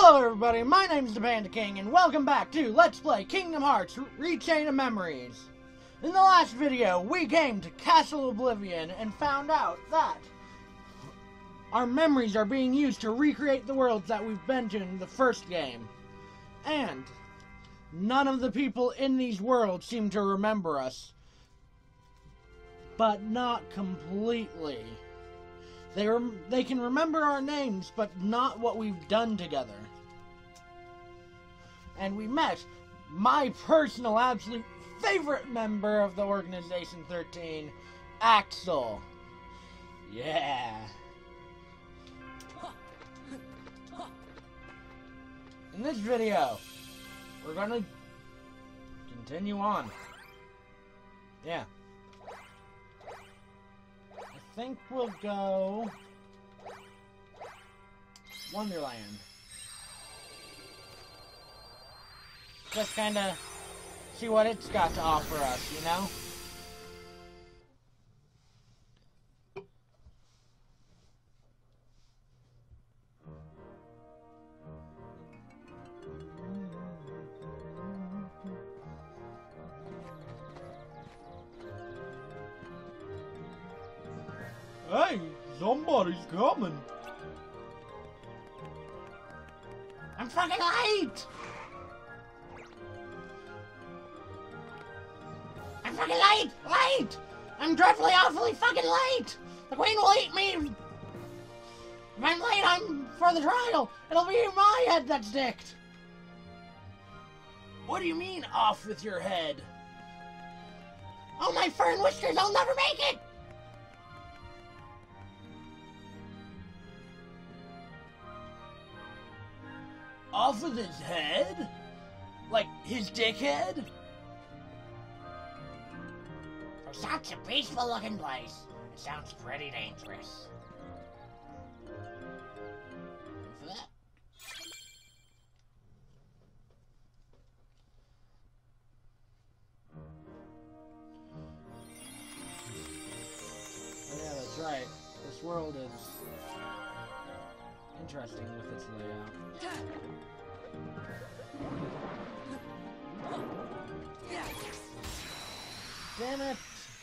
Hello everybody, my name's the Panda King, and welcome back to Let's Play Kingdom Hearts Rechain of Memories. In the last video, we came to Castle Oblivion and found out that our memories are being used to recreate the worlds that we've been to in the first game. And none of the people in these worlds seem to remember us. But not completely. They can remember our names, but not what we've done together. And we met my personal absolute favorite member of the Organization 13, Axel. Yeah. In this video, we're gonna continue on. Yeah. I think we'll go Wonderland. Just kinda see what it's got to offer us, you know? Hey, somebody's coming. I'm fucking late! I'm fucking late! Late! I'm dreadfully, awfully fucking late! The Queen will eat me! If I'm late, I'm for the trial! It'll be my head that's dicked! What do you mean, off with your head? Oh, my fur and whiskers, I'll never make it! Off with his head? Like his dickhead? For such a peaceful looking place, it sounds pretty dangerous. Yeah, that's right. This world is interesting with its layout. Damn it!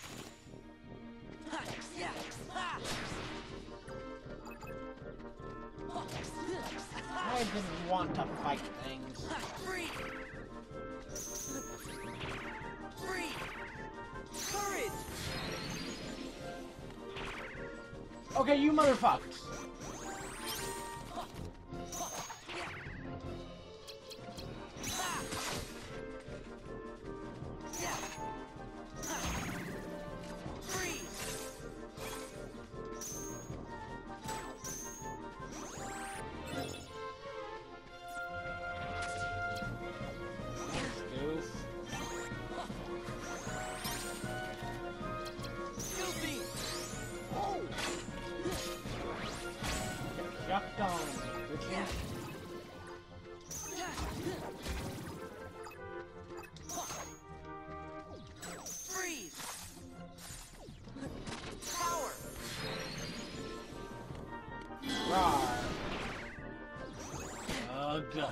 I didn't want to fight things. Free! Courage! Okay, you motherfuckers. Ugh.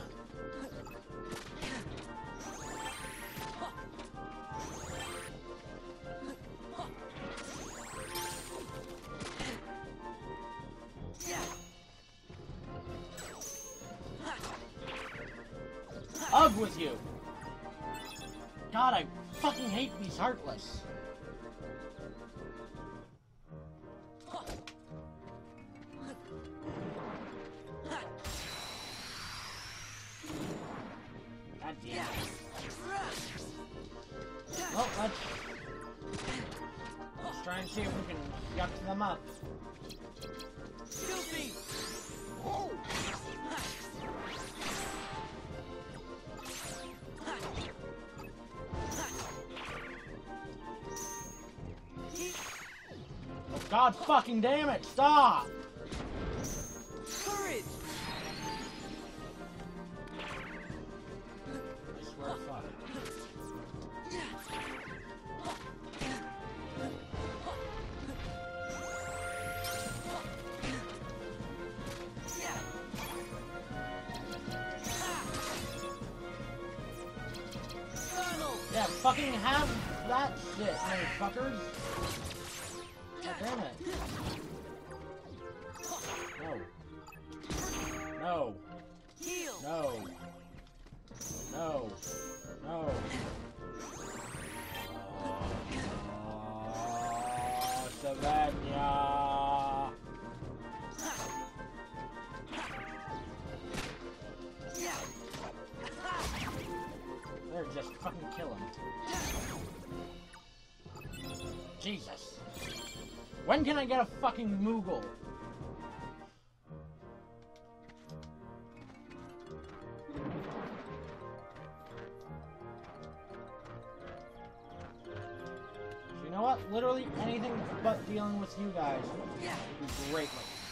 Ugh with you! God, I fucking hate these Heartless. God damn it. Well, let's try and see if we can yuck them up. Oh, God fucking damn it, stop! Courage! I swear to fuck. Fucking have that shit, motherfuckers. God damn it. No. No. No. No. No. Oh, Savannah. They're just fucking killing. Jesus. When can I get a fucking Moogle? You know what? Literally anything but dealing with you guys would be great.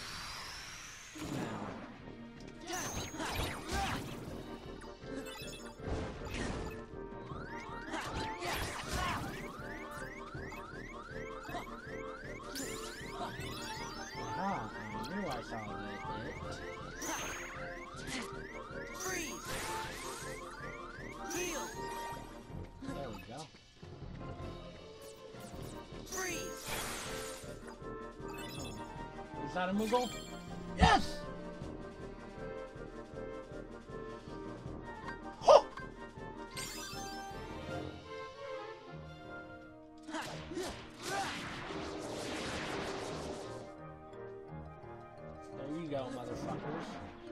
Is that a Moogle? Yes! Ho! There you go, motherfuckers.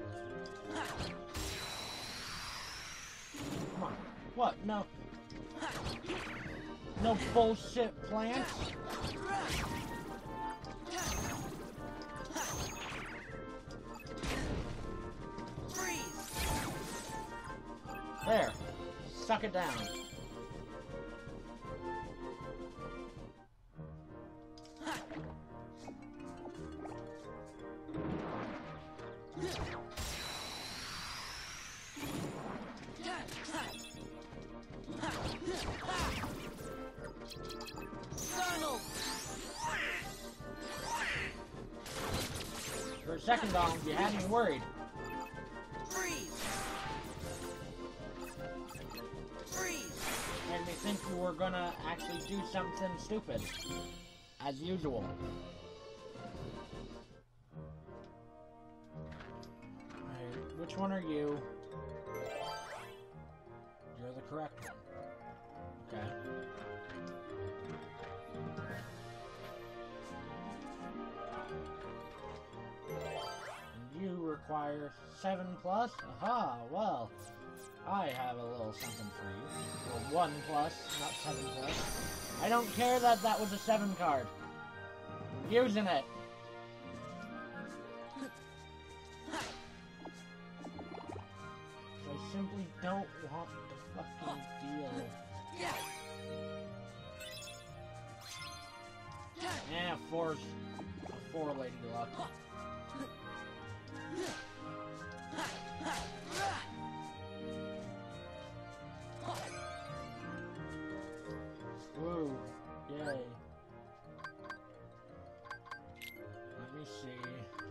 Come on. What? No. No bullshit plants? There. Suck it down. For a second, Donald, you had me worried. Made me think you were gonna actually do something stupid. As usual. Alright, which one are you? You're the correct one. Okay. And you require 7+? Aha, well. I have a little something for you. Well, 1+, not 7+. I don't care that that was a 7 card. I'm using it. I simply don't want the fucking deal. Yeah, 4 Lady Luck. Woo, yay. Let me see.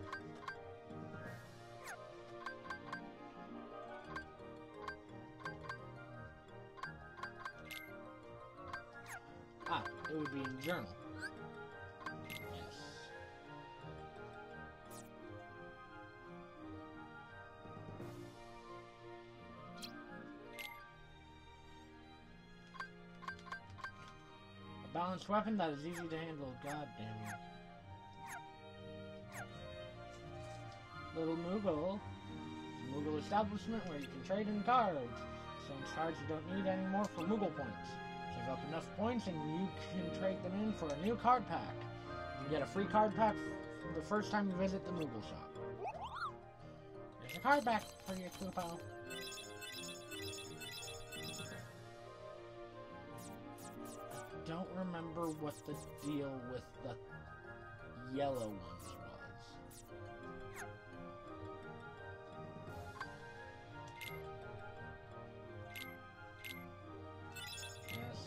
Ah, it would be in journal. Yes. A balanced weapon that is easy to handle. God damn it. Little Moogle. Moogle establishment where you can trade in cards. Some cards you don't need anymore for Moogle points. Save up enough points and you can trade them in for a new card pack. You can get a free card pack the first time you visit the Moogle shop. There's a card pack for you, Koopo. Don't remember what the deal with the yellow ones was. Yes.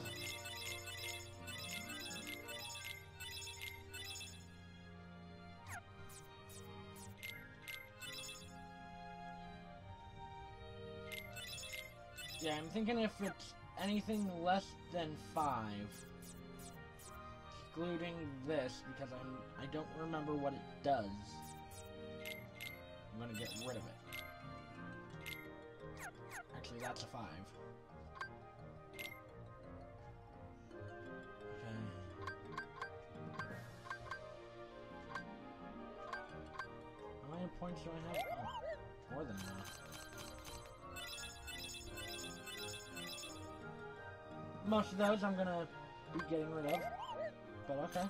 Yeah, I'm thinking if it's anything less than 5. Excluding this, because I don't remember what it does. I'm gonna get rid of it. Actually, that's a 5. Okay. How many points do I have? Oh, more than enough. Most of those I'm gonna be getting rid of, but okay.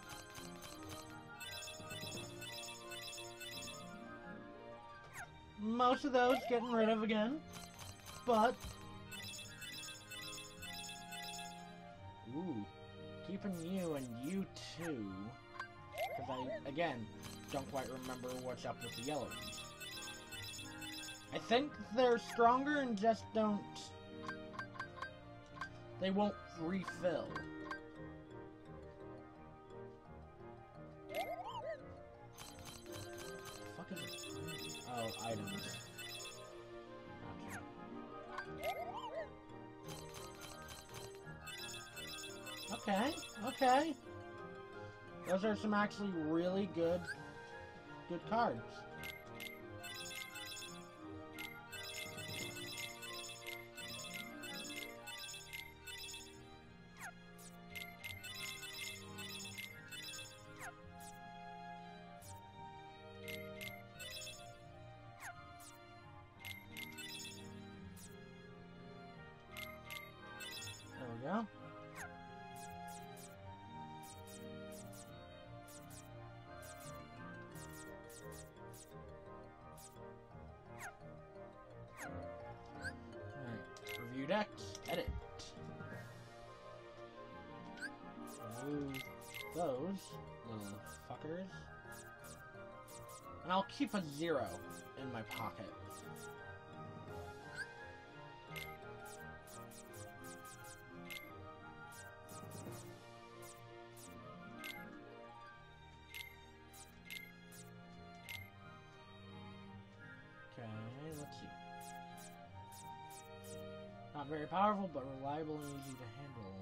Most of those getting rid of again, but... Ooh, keeping you and you too, because I, again, don't quite remember what's up with the yellow ones. I think they're stronger and just don't... They won't refill. The fuck is it? Oh, items. Okay. Okay. Those are some actually really good cards. There we go. Alright, review decks, edit. Remove those little fuckers. And I'll keep a 0 in my pocket. Okay, let's see. Not very powerful, but reliable and easy to handle.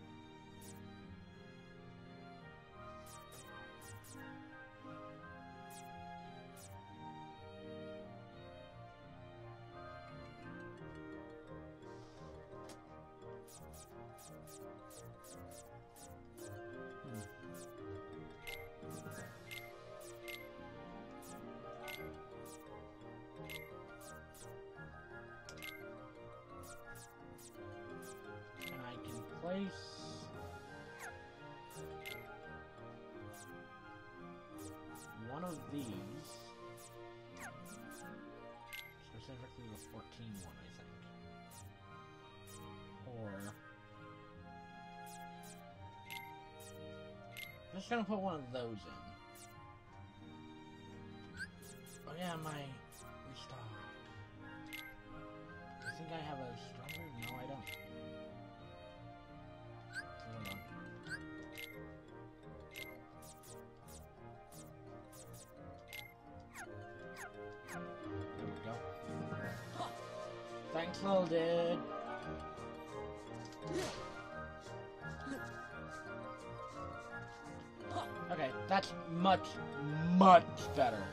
Place one of these, specifically the 14 one, I think, or I'm just gonna put one of those in. Oh yeah, my restock. I think I have a stronger. No, I don't. Thanks, little dude. Okay, that's much, much better.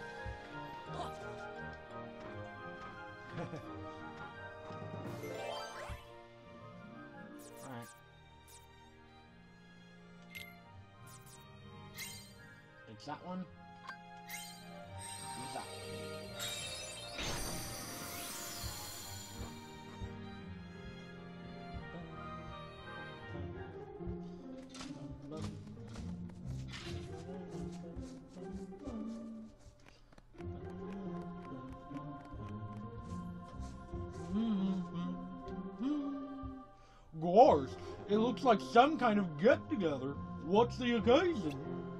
Alright. It's that one. Use that one. Gosh, it looks like some kind of get-together. What's the occasion?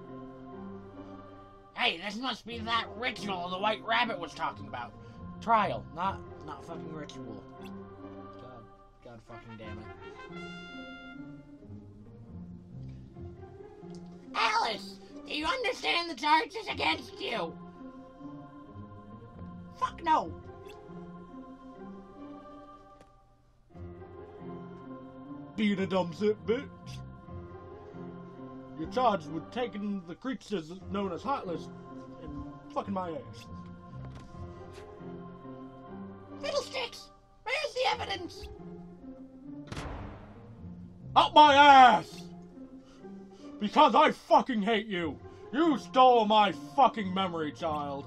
Hey, this must be that ritual the White Rabbit was talking about. Trial, not fucking ritual. God fucking damn it. Alice, do you understand the charges against you? Fuck no. being a dumb sick bitch. You're charged with taking the creatures known as Heartless and fucking my ass. Fiddlesticks! Where's the evidence? Up my ass! Because I fucking hate you! You stole my fucking memory, child!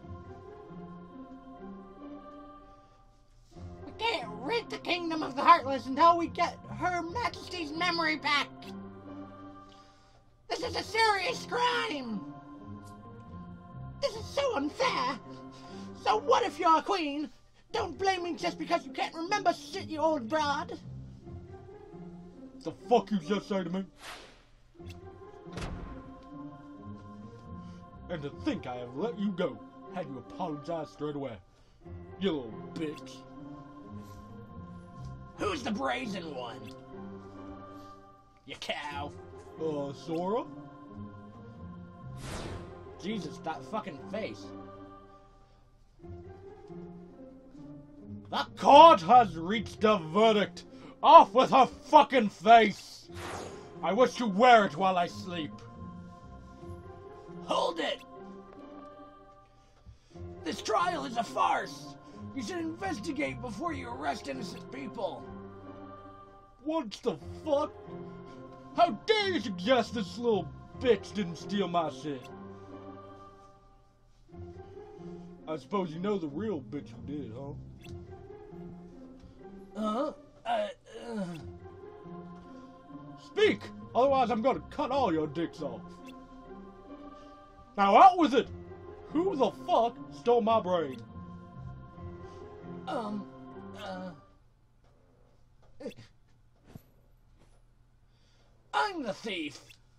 We can't rid the Kingdom of the Heartless until we get Her Majesty's memory back! This is a serious crime! This is so unfair! So what if you're a queen? Don't blame me just because you can't remember shit, you old broad! The fuck you just say to me? And to think I have let you go, had you apologize straight away. You little bitch. Who's the brazen one? You cow. Sora? Jesus, that fucking face. The court has reached a verdict. Off with her fucking face! I wish to wear it while I sleep. Hold it! This trial is a farce. You should investigate before you arrest innocent people. What the fuck? How dare you suggest this little bitch didn't steal my shit? I suppose you know the real bitch who did, huh? Speak! Otherwise I'm gonna cut all your dicks off. Now out with it! Who the fuck stole my brain? I'm the thief.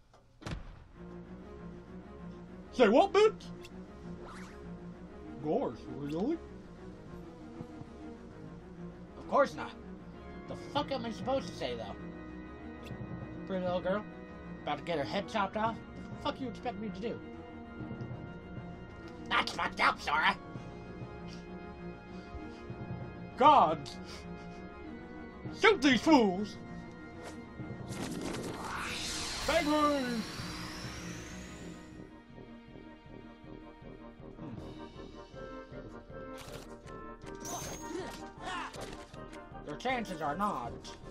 Say what, bitch? Gosh, really? Of course not. The fuck am I supposed to say, though? Pretty little girl? About to get her head chopped off? What the fuck you expect me to do? That's fucked up, Sora! God! Shoot these fools! Bang me! Your chances are not.